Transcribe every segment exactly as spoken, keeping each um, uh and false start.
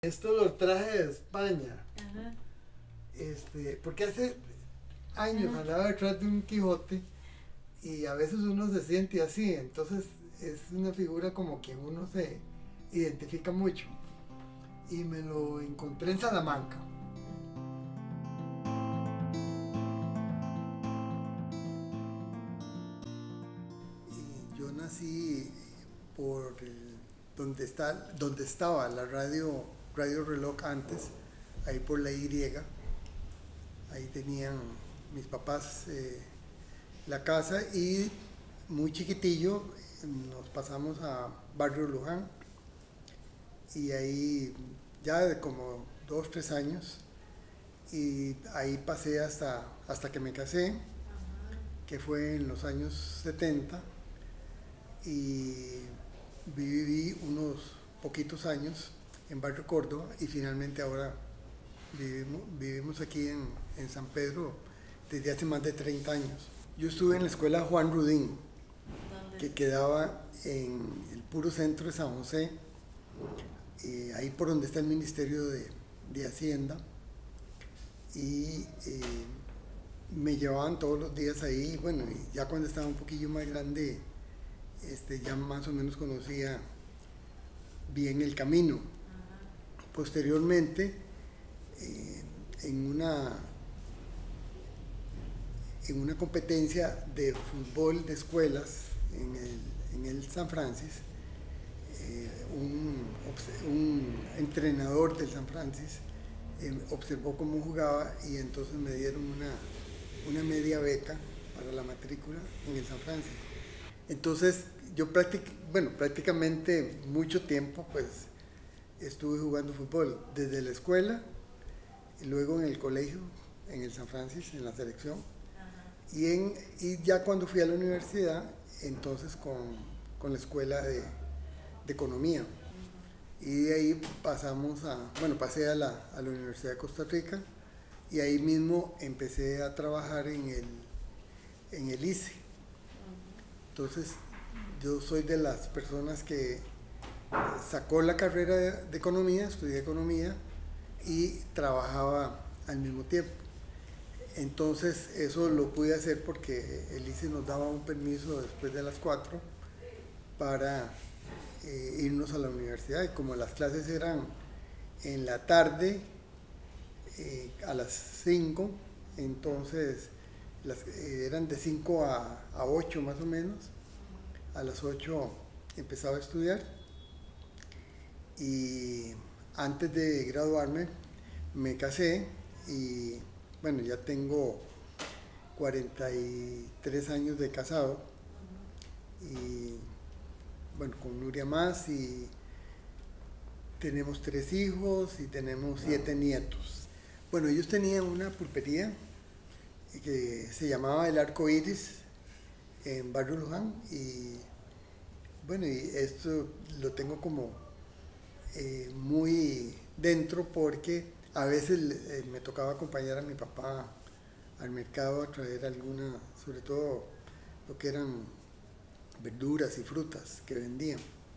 Esto lo traje de España. Ajá. Este, porque hace años Ajá. andaba detrás de un Quijote y a veces uno se siente así, entonces es una figura como que uno se identifica mucho. Y me lo encontré en Salamanca. Y yo nací por el- donde, está, donde estaba la radio, radio Reloj antes, ahí por la Y. Ahí tenían mis papás eh, la casa y muy chiquitillo nos pasamos a Barrio Luján y ahí ya de como dos, tres años y ahí pasé hasta, hasta que me casé, que fue en los años setenta y viví unos poquitos años en Barrio Córdoba y finalmente ahora vivimos, vivimos aquí en, en San Pedro desde hace más de treinta años. Yo estuve en la escuela Juan Rudín, que quedaba en el puro centro de San José, eh, ahí por donde está el Ministerio de, de Hacienda, y eh, me llevaban todos los días ahí, bueno, y ya cuando estaba un poquillo más grande, este, ya más o menos conocía bien el camino. Posteriormente, eh, en una en una competencia de fútbol de escuelas en el, en el San Francis, eh, un, un entrenador del San Francis eh, observó cómo jugaba y entonces me dieron una, una media beca para la matrícula en el San Francis. Entonces yo práctic, bueno, prácticamente mucho tiempo pues estuve jugando fútbol desde la escuela y luego en el colegio, en el San Francis, en la selección. Y, en, y ya cuando fui a la universidad, entonces con, con la escuela de, de economía. Y de ahí pasamos a, bueno, pasé a la, a la Universidad de Costa Rica y ahí mismo empecé a trabajar en el, en el I C E. Entonces yo soy de las personas que sacó la carrera de, de economía, estudié economía y trabajaba al mismo tiempo. Entonces eso lo pude hacer porque el I C E nos daba un permiso después de las cuatro para eh, irnos a la universidad y como las clases eran en la tarde eh, a las cinco, entonces las, eh, eran de cinco a, a ocho más o menos. A las ocho empezaba a estudiar y antes de graduarme me casé y bueno, ya tengo cuarenta y tres años de casado y bueno, con Nuria más y tenemos tres hijos y tenemos siete nietos. Bueno, ellos tenían una pulpería que se llamaba El Arco Iris en Barrio Luján y bueno, y esto lo tengo como eh, muy dentro porque a veces eh, me tocaba acompañar a mi papá al mercado a traer alguna, sobre todo lo que eran verduras y frutas que vendían.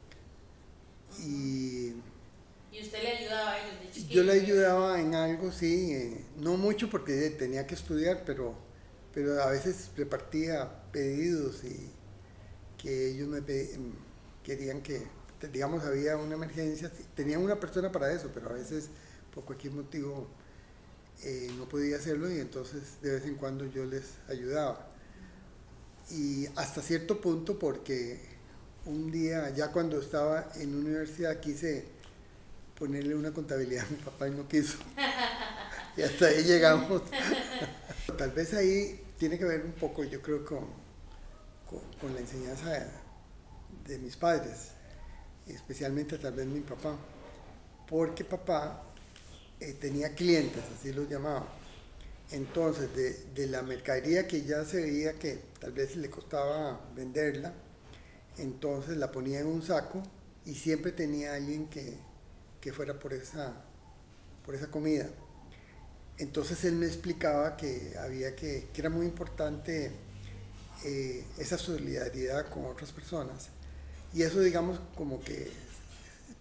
Y, ¿Y usted le ayudaba a ellos de chiquillo? yo le ayudaba en algo, sí, eh, no mucho porque tenía que estudiar, pero, pero a veces repartía pedidos y que ellos me querían que, digamos, había una emergencia, tenían una persona para eso, pero a veces por cualquier motivo eh, no podía hacerlo y entonces de vez en cuando yo les ayudaba. Y hasta cierto punto porque un día, ya cuando estaba en universidad, quise ponerle una contabilidad a mi papá y no quiso. Y hasta ahí llegamos. Tal vez ahí tiene que ver un poco, yo creo, con, con, con la enseñanza de, de mis padres, especialmente tal vez mi papá, porque papá eh, tenía clientes, así los llamaba. Entonces, de, de la mercadería que ya se veía que tal vez le costaba venderla, entonces la ponía en un saco y siempre tenía alguien que, que fuera por esa, por esa comida. Entonces él me explicaba que, había que, que era muy importante eh, esa solidaridad con otras personas y eso, digamos, como que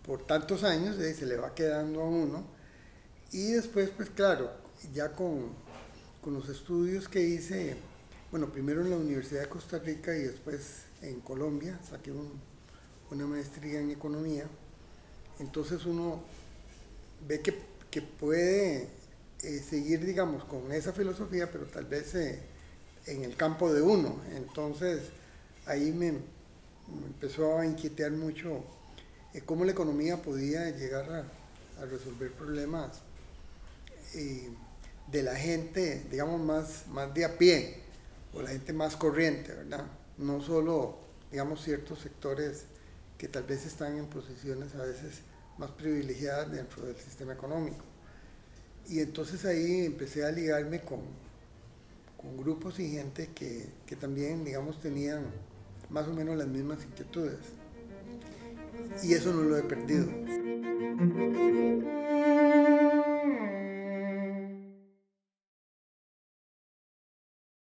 por tantos años, eh, se le va quedando a uno. Y después, pues claro, ya con, con los estudios que hice, bueno, primero en la Universidad de Costa Rica y después en Colombia, saqué un, una maestría en economía. Entonces uno ve que, que puede eh, seguir, digamos, con esa filosofía, pero tal vez eh, en el campo de uno. Entonces ahí me, me empezó a inquietar mucho eh, cómo la economía podía llegar a, a resolver problemas eh, de la gente, digamos, más, más de a pie, o la gente más corriente, ¿verdad? No solo, digamos, ciertos sectores que tal vez están en posiciones a veces más privilegiadas dentro del sistema económico. Y entonces ahí empecé a ligarme con, con grupos y gente que, que también, digamos, tenían más o menos las mismas inquietudes. Y eso no lo he perdido.